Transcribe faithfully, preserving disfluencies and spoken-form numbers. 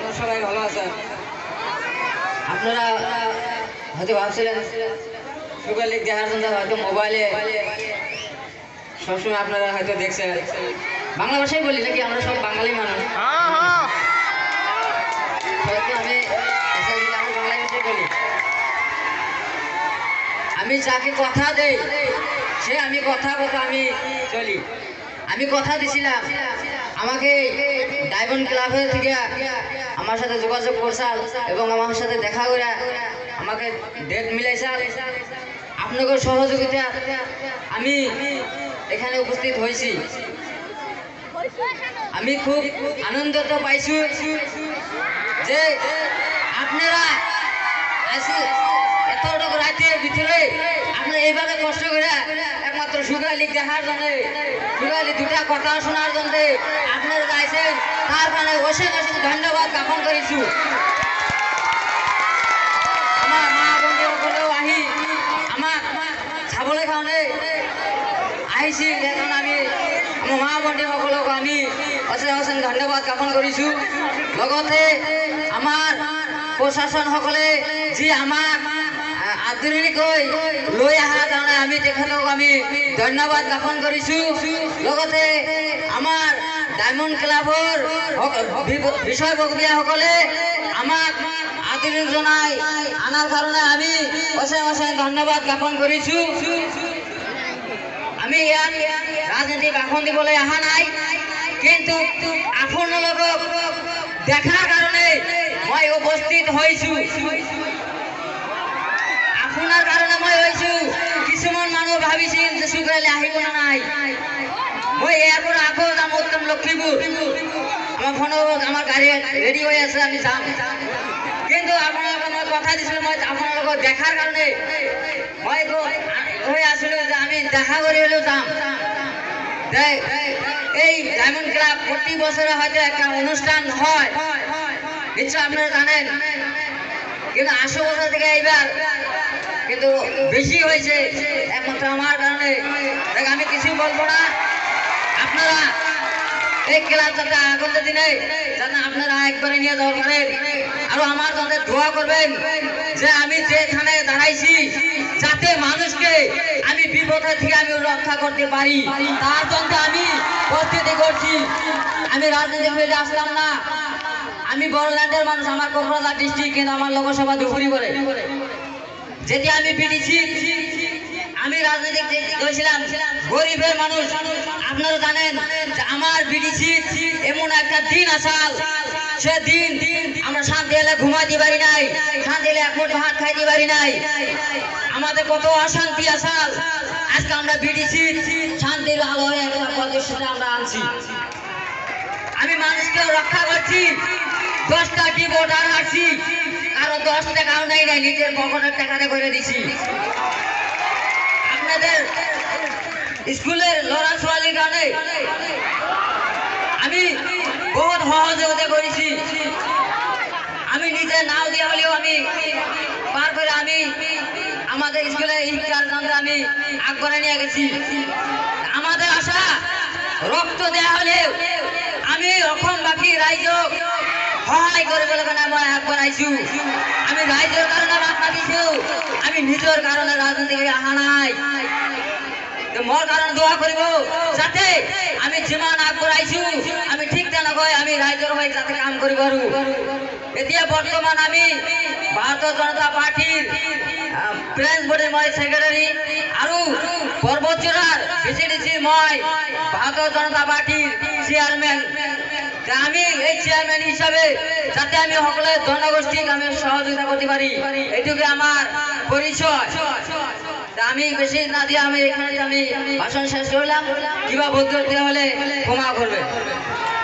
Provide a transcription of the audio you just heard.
সবাই ভালো আছেন। আপনারা হয়তো ভাবছিলেন সুগার লিগ দেখার জন্য হয়তো মোবাইলে সবসময় আপনারা হয়তো দেখছেন। বাংলা ভাষায় বলি নাকি, আমরা সব বাঙালি মানুষ। হয়তো আমি আমি বাংলা ভাষায় বলি। আমি যাকে কথা দেই সে আমি কথা কথা আমি চলি। আমি কথা দিছিলাম আমাকে ডায়মন্ড ক্লাবের থেকে আমার সাথে যোগাযোগ করছাল এবং আমার সাথে দেখা করে আমাকে ডেট মিলাইছাল। আপনাদের সহযোগিতা আমি এখানে উপস্থিত হয়েছি। আমি খুব আনন্দিত পাইছি যে আপনারা এতটুকু রাতের ভিতরে আপনারা এইভাবে কষ্ট করে একমাত্র সুগার লিগ দেখার জন্য, সুগার লিগ দুটা কথা শোনার জন্য আপনারা গাইছেন, তার কারণে অশেষ অশেষ ধন্যবাদ জ্ঞাপন করেছি। আমার মা বন্ধু সকলেও আহি আমাক চাবলৈ কাৰণে আহিছি। এখন আমি আমার মা বন্ধু সকলক আমি অশেষ অশেষ ধন্যবাদ জ্ঞাপন কৰিছোঁ। লগতে আমার প্রশাসন সকলে যি আমাক আদৰণিকৈ লৈ অহাৰ কাৰণে আমি তেখেতক আমি ধন্যবাদ জ্ঞাপন কৰিছোঁ। লগতে আমাৰ ডায়মন্ড ক্লাবৰ বিষয়ববীয়াসকলে আমাক আদৰণি জনাই আনাৰ কাৰণে আমি অশেষ অশেষ ধন্যবাদ জ্ঞাপন কৰিছোঁ। আমি ইয়াত ৰাজনীতিক ভাষণ দিবলৈ অহা নাই, কিন্তু আপোনালোকক দেখাৰ কাৰণে মই উপস্থিত হৈছোঁ। আপোনাৰ কাৰণে মই হৈছোঁ। কিছুমান মানুহ ভাবিছিল যে সুগালে আহিব না নাই। মই ইয়াৰ পৰা আকৌ যাম উত্তম লক্ষীপুৰ। আমার ফোনত আমার গাড়ি রেডি হয়ে আছে, আমি যাম। কিন্তু আপোনালোকক মই কথা দিছিলোঁ মই আপোনালোকক দেখাৰ কাৰণে মই হৈ আছিলোঁ যে আমি দেখা কৰি হলেও যাম। এই ডায়মন্ড ক্লাব প্রতি বছরে হয়তো একটা অনুষ্ঠান হয়, নিশ্চয় আপনারা জানেন, কিন্তু আশো বছর থেকে এইবার কিন্তু বেশি হয়েছে একমাত্র আমার কারণে। আমি কিছু বলবো না, আপনারা এই ক্লাব যাতে আগত দিনে যাতে আপনারা একবারে নিয়ে যাওয়ার পারেন। আর আমার যাতে দোয়া করবেন যে আমি যেখানে দাঁড়াইছি যাতে মানুষকে আমি বিপদের থেকে আমি রক্ষা করতে পারি, তার জন্য আমি প্রস্তুতি করছি। আমি রাজনীতি ফিরে আসলাম না, আমি বড়ল্যান্ডের মানুষ, আমার কোকরাঝার ডিস্ট্রিক্ট, কিন্তু আমার লোকসভা দুপুরি করে যেটি আমি পিটিছি। আমি রাজনীতি করেছিলাম গরিবের মানুষ। আপনারা জানেন যে আমার বিডিসি এমন একটা দিন আসাল, সে দিন আমরা শান্তি এলে ঘুমাতে পারি নাই, শান্তি এলে এক মুঠো ভাত খাইতে পারি নাই। আমাদের কত অশান্তি আসাল, আজকে আমরা বিডিসি শান্তির আলো হয়ে একটা প্রতিষ্ঠানে আমরা আনছি। আমি মানুষকে রক্ষা করছি, দশটা কি ভোটার আসছি, কারো দশ টাকাও নাই নাই নিজের পকেটের টাকাতে করে দিছি। আপনাদের স্কুলের লড়া ছোৱালীর কারণে আমি বহুত সহযোগিতা করেছি। আমি নিজে নাও দিয়া হলেও আমি পার করে আমি আমাদের স্কুলে শিক্ষার জন্য আমি আগবাড়াই নিয়ে গেছি। আমাদের আশা রক্ত দেওয়া হলেও আমি অসমবাসী রাইজক সহায় কৰিবলৈ কাৰণে মই আগবাঢ়াইছোঁ। আমি ৰাইজৰ কাৰণে মাত মাতিছোঁ, আমি নিজৰ কাৰণে ৰাজনীতি কৰি অহা নাই। মোৰ কাৰণে দোয়া কৰিব যাতে আমি যিমান আগবঢ়াইছোঁ আমি ঠিক তেনেকৈ আমি ৰাইজৰ হৈ যাতে কাম কৰিব পাৰোঁ। এতিয়া বৰ্তমান আমি ভাৰতীয় জনতা পাৰ্টিৰ প্ৰেছ বৰ্ডৰ মই ছেক্ৰেটাৰী আৰু পৰ্বত জোৰাৰ ভিচিডিচি মই ভাৰতীয় জনতা পাৰ্টিৰ চেয়ারম্যান। আমি এই চেয়ারম্যান হিসাবে যাতে আমি সকলে জনগোষ্ঠীক আমি সহযোগিতা করতে পারি, এইটুকু আমার পরিচয়। আমি বেশি না দিয়ে আমি এখানে আমি ভাষণ শেষ করলাম। কিবা ভুল করতে হলে ক্ষমা করবে।